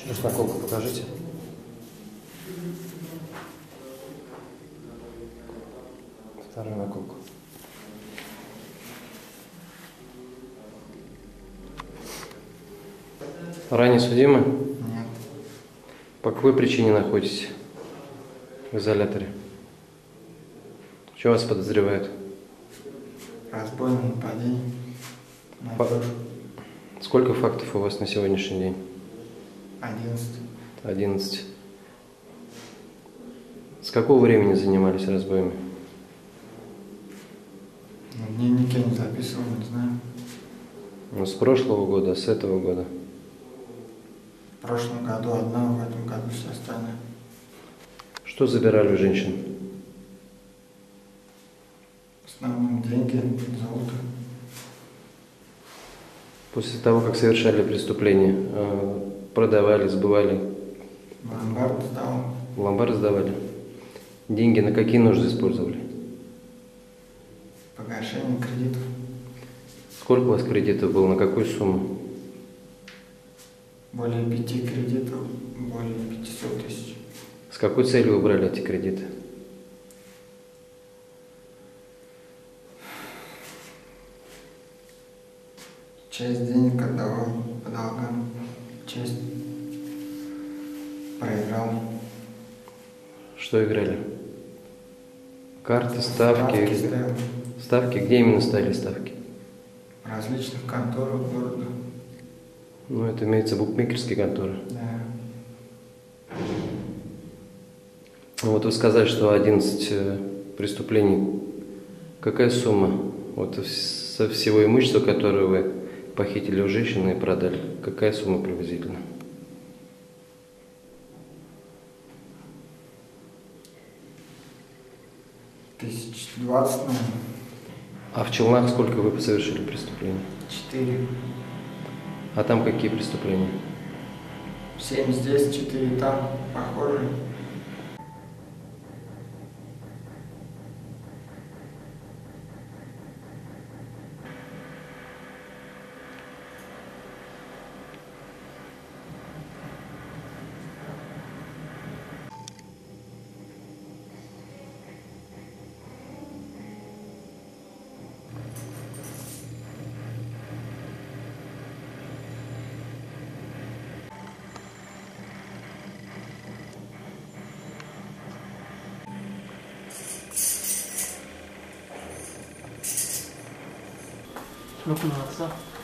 Плюс наколку покажите. Вторую наколку. Ранее судимы? Нет. По какой причине находитесь в изоляторе? Что вас подозревают? Разбойное нападение на девушку. Сколько фактов у вас на сегодняшний день? 11. 11. С какого времени занимались разбоями? В дневнике не записывал, не знаю. Ну, с прошлого года, с этого года? В прошлом году одна, в этом году все остальные. Что забирали у женщин? В основном деньги, золото. После того, как совершали преступление, продавали, сбывали? В ломбард сдал. В ломбард сдавали? Деньги на какие нужды использовали? Погашение кредитов. Сколько у вас кредитов было, на какую сумму? Более 5 кредитов, более 500 тысяч. С какой целью вы брали эти кредиты? Часть денег отдавал по долгам, часть проиграл. Что играли? Карты, ставки? Ставил. Ставки? Где именно ставили ставки? В различных конторах города. Ну, это имеется букмекерские конторы. Да. Вот вы сказали, что 11 преступлений. Какая сумма? Вот со всего имущества, которое вы похитили у женщины и продали, какая сумма приблизительно? 1020, наверное. А в Челнах сколько вы совершили преступлений? 4. А там какие преступления? 7 здесь, 4 там, похожие. Крупный отца.